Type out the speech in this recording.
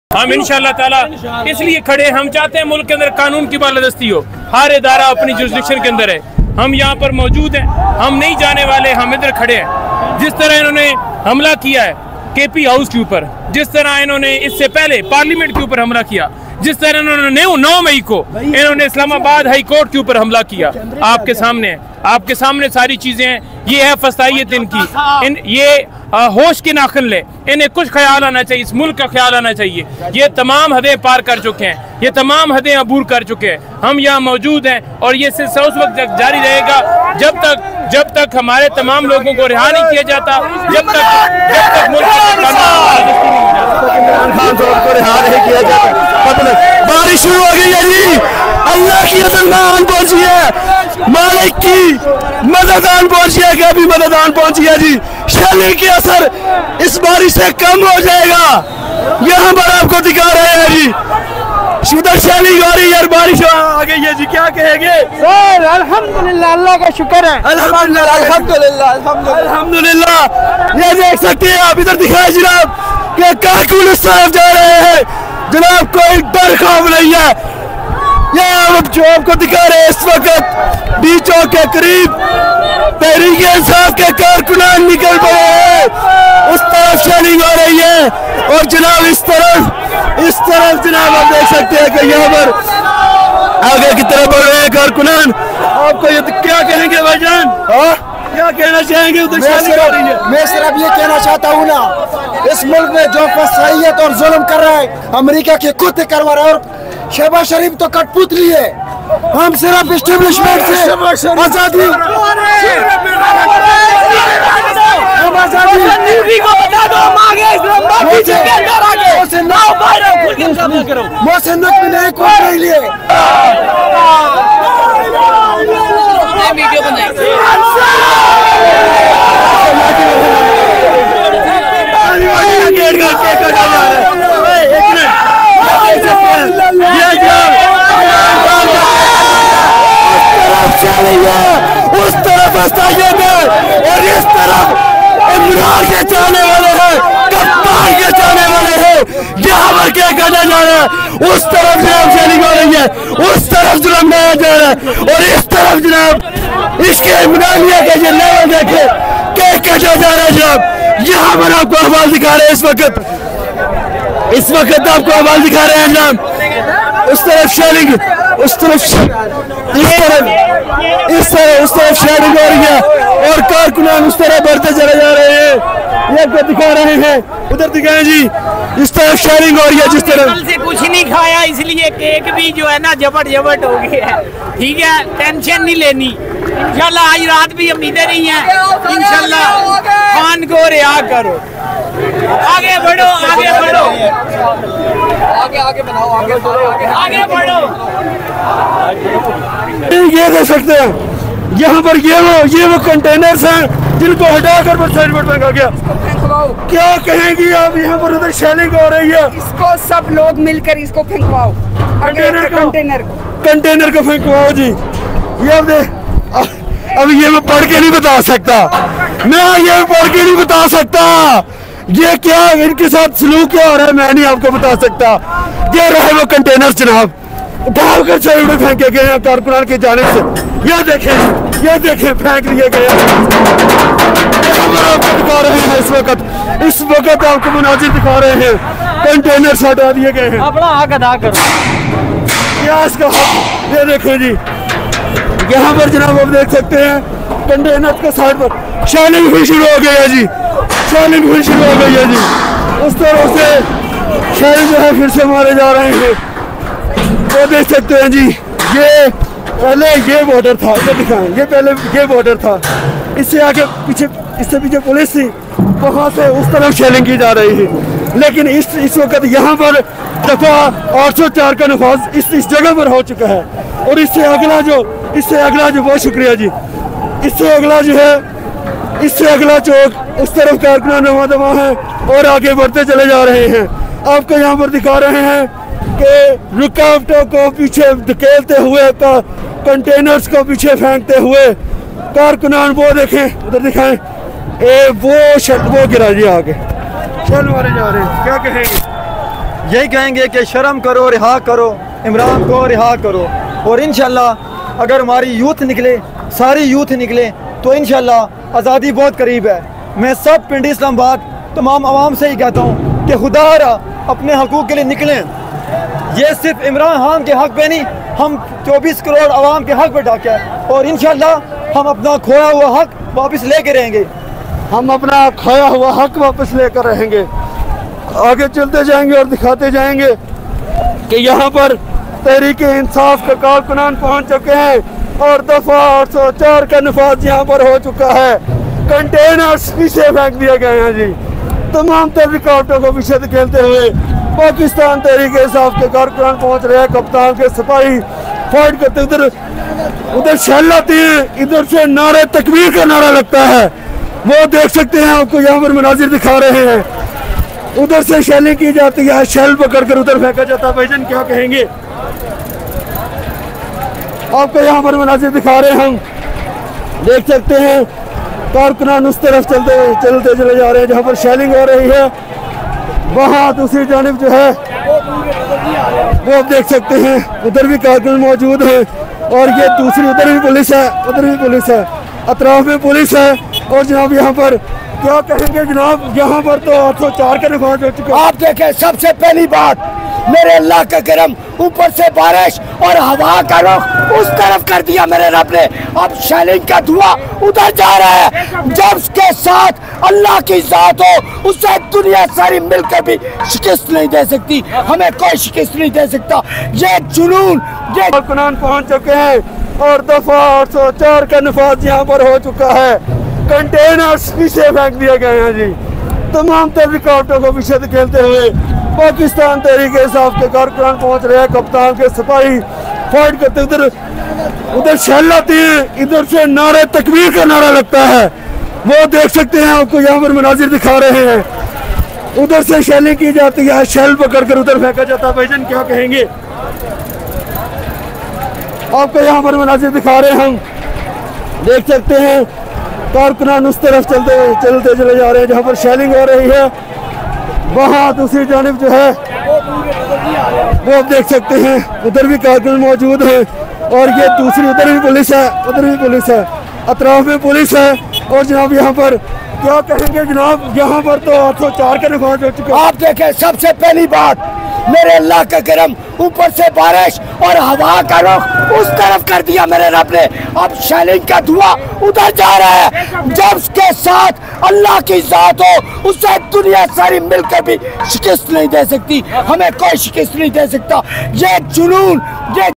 हम इंशाअल्लाह ताला इसलिए खड़े, हम चाहते हैं मुल्क के अंदर कानून की बालादस्ती हो, हर इदारा अपनी जुरिस्डिक्शन के अंदर है। हम यहाँ पर मौजूद हैं, हम नहीं जाने वाले, हम इधर खड़े हैं। जिस तरह इन्होंने हमला किया है केपी हाउस के ऊपर, जिस तरह इन्होंने इससे पहले पार्लियामेंट के ऊपर हमला किया, जिस तरह इन्होंने 9 मई को इन्होंने इस्लामाबाद हाई कोर्ट के ऊपर हमला किया, आपके सामने सारी चीजें हैं। ये है फसाइयत इनकी, ये होश के नाखन ले, इन्हें कुछ ख्याल आना चाहिए, इस मुल्क का ख्याल आना चाहिए। ये तमाम हदें पार कर चुके हैं, ये तमाम हदें अबूर कर चुके हैं। हम यहाँ मौजूद हैं और ये सिलसिला उस वक्त तक जारी रहेगा जब तक हमारे तमाम लोगों को रिहा नहीं किया जाता, जब तक मुल्क को रिहा नहीं किया जाता। बारिश शुरू हो गई है जी, अल्लाह की अज़ान पहुंची है, मालिक की मददान पहुंची है, अभी मददान पहुंची है जी। शैली के असर इस बारिश से कम हो जाएगा, यहाँ पर आपको दिखा रहे हैं जी। शुद्ध शैली हो रही है, बारिश आ गई है जी, क्या कहेंगे? अल्हम्दुलिल्लाह, अल्लाह का शुक्र है। अल्हम्दुलिल्लाह, अल्हम्दुलिल्लाह। ये देख सकते हैं आप, इधर दिखाए जनाब कि कारकुन इस तरफ जा रहे हैं जनाब, कोई डर खौफ नहीं है। ये आप जो आपको दिखा रहे हैं इस वक्त बीचों के करीब तहरीक इंसाफ के कारकुनान निकल पड़े हैं, उस तरफ शेलिंग हो रही है और जनाब इस तरफ जनाब आप देख सकते हैं कि यहाँ पर आगे की तरफ बढ़ रहे हैं कारकुनान। आपको ये क्या कहेंगे भाईजान, क्या कहना चाहेंगे? उधर मैं सिर्फ ये कहना चाहता हूँ ना, इस मुल्क में जो फसाइयत और जुल्म कर रहा है अमेरिका के कुत्ते करवा रहा है, और शहबाज शरीफ तो कठपुतली है। हम सिर्फ एस्टेब्लिशमेंट से आजादी मोहसिन नकवी ने कोई नहीं लिए। उस तरफ फसाइयत है और इस तरफ इमरान के चाहने वाले हैं, कप्तान के चाहने वाले हैं। यहाँ पर क्या करना जा रहा है, उस तरफ जनाब शेलिंग हो रही है, उस तरफ जुल्म बनाया जा रहा है और इस तरफ जनाब इसके इमरानिया के ये लेवल देखे क्या कटा जा रहा है जनाब। यहाँ पर आपको अहवाल दिखा रहे हैं इस वक्त आपको अहवाल दिखा रहे हैं जनाब। उस तरफ शेलिंग, उस तरफ उस तरफ शेलिंग हो रही है और कारकुनान उस तरफ बढ़ते चले जा रहे हैं। ये को दिखा रहे हैं, उधर दिखाएं जी, इस तरफ शेलिंग हो रही है। जिस तरह से कुछ नहीं खाया इसलिए केक भी जो है ना जबट हो गया है, ठीक है, टेंशन नहीं लेनी। इंशाल्लाह आज रात भी हम इधर ही हैं, इंशाल्लाह खान को रिहा करो, आगे बढ़ो, आगे बढ़ो, आगे बनाओ, आगे बढ़ो। ये देख सकते हैं यहाँ पर ये वो कंटेनर्स हैं जिनको हटाकर पर साइड पर फेंका गया। क्या कहेंगी आप? यहाँ पर उधर शेलिंग हो रही है, इसको सब लोग मिलकर इसको फेंकवाओ, कंटेनर को फेंकवाओ जी। ये अब ये मैं पढ़ के नहीं बता सकता, ये क्या इनके साथ सलूक क्या हो रहा है मैं नहीं आपको बता सकता। ये रहे वो कंटेनर जनाब, उठाकर साइड में फेंके गए हैं कारकुनान की जानिब से। ये देखें फेंक लिए गए। आपको दिखा रहे हैं इस वक्त आपको मुनाजिर दिखा रहे हैं, कंटेनर हटा दिए गए हैं। अपना हक अदा करो, ये देखें जी, यहाँ पर जनाब आप देख सकते हैं कंटेनर के साइड पर शेलिंग भी शुरू हो गई है जी, उस तरह से शेल जो है फिर से मारे जा रहे हैं। वो देख सकते हैं जी, ये पहले ये बॉर्डर था, इधर दिखाएं, ये पहले ये बॉर्डर था, इससे आगे इससे पीछे पुलिस थी, वहाँ से उस तरफ शेलिंग की जा रही है। लेकिन इस वक्त यहाँ पर दफा 804 का नफाज इस जगह पर हो चुका है और इससे अगला जो बहुत शुक्रिया जी, इससे अगला चौक उस तरफ कारकुनान नवा है और आगे बढ़ते चले जा रहे हैं। आपको यहाँ पर दिखा रहे हैं कि रुकावटों को पीछे धकेलते हुए, कंटेनर्स को पीछे फेंकते हुए कारकुनान, वो देखें उधर दिखाएं, वो गिरा जी आगे, चल मारे जा रहे हैं। क्या कहेंगे? यही कहेंगे कि शर्म करो, रिहा करो, इमरान को रिहा करो। और इंशाल्लाह अगर हमारी यूथ निकले, सारी यूथ निकले, तो इंशाल्लाह आज़ादी बहुत करीब है। मैं सब पिंडी इस्लामाबाद तमाम आवाम से ही कहता हूँ कि खुदा अपने हकूक़ के लिए निकलें। ये सिर्फ इमरान खान के हक़ पे नहीं, हम 24 करोड़ आवाम के हक़ पे डाका है। और इंशाल्लाह हम अपना खोया हुआ हक़ वापस लेके रहेंगे। हम अपना खोया हुआ हक़ वापस लेकर रहेंगे। आगे चलते जाएंगे और दिखाते जाएंगे कि यहाँ पर तहरीक इंसाफ का कारकुनान पहुँच चुके हैं और दफा 804 का नफाज यहाँ पर हो चुका है। कंटेनर्स पीछे फेंक दिए गए हैं जी। तमाम तहरीकातों को पीछे धकेलते हुए पाकिस्तान तहरीक इंसाफ के कारकुनान पहुँच रहे हैं। कप्तान के सिपाही फाइट करते, उधर शैल आती है, इधर से नारे तकबीर का नारा लगता है। वो देख सकते हैं, आपको यहाँ पर मनाजिर दिखा रहे हैं। उधर से शैलिंग की जाती है, शैल पकड़कर उधर फेंका जाता है। भाईजान क्या कहेंगे? आपको यहाँ पर मनाजिर दिखा रहे हैं, हम देख सकते हैं कारकुनान उस तरफ चलते चले जा रहे हैं जहाँ पर शैलिंग हो रही है। वहाँ दूसरी जानिब जो है वो आप देख सकते हैं, उधर भी कारकुनान मौजूद है और ये दूसरी उधर भी पुलिस है, उधर भी पुलिस है, अतराफ में पुलिस है। और जनाब यहाँ पर क्या कहेंगे जनाब, यहाँ पर तो 804 का नफाज हो चुका है। आप देखें, सबसे पहली बात मेरे अल्लाह का करम, ऊपर से बारिश और हवा का रुख उस तरफ कर दिया मेरे रब ने। अब शैलिंग का धुआं उधर जा रहा है। जब उसके साथ अल्लाह की जात हो, उससे दुनिया सारी मिलकर भी शिकस्त नहीं दे सकती, हमें कोई शिकस्त नहीं दे सकता। ये जुनून, ये कारकुनान पहुंच चुके हैं और दफा 804 का नफाज यहाँ पर हो चुका है। कंटेनर्स पीछे फेंक दिए गए हैं जी। तमाम तहरीकातों को पीछे धकेलते हुए पाकिस्तान तहरीक इंसाफ के कारकुनान पहुंच रहे हैं। कप्तान के सिपाही फाइट करते, उधर शैल आती है, इधर से नारे तकबीर का नारा लगता है। वो देख सकते हैं, आपको यहाँ पर मनाजिर दिखा रहे हैं। उधर से शैलिंग की जाती है, शैल पकड़कर उधर फेंका जाता है। भाईजान क्या कहेंगे? आपको यहाँ पर मनाजिर दिखा रहे हैं, हम देख सकते हैं कारकुनान उस तरफ चलते चले जा रहे हैं जहाँ पर शैलिंग हो रही है। वहाँ दूसरी जानिब जो है वो आप देख सकते हैं, उधर भी कारकुनान मौजूद है और ये दूसरी उधर भी पुलिस है, उधर भी पुलिस है, अतराफ में पुलिस है। और जनाब यहाँ पर क्या कहेंगे जनाब, यहाँ पर तो 804 का नफाज हो चुका है। आप देखें, सबसे पहली बात मेरे अल्लाह का करम, ऊपर से बारिश और हवा का रुख उस तरफ कर दिया मेरे रब ने। अब शैलिंग का धुआं उधर जा रहा है। जब उसके साथ अल्लाह की जात हो, उससे दुनिया सारी मिलकर भी शिकस्त नहीं दे सकती, हमें कोई शिकस्त नहीं दे सकता। ये जुनून, ये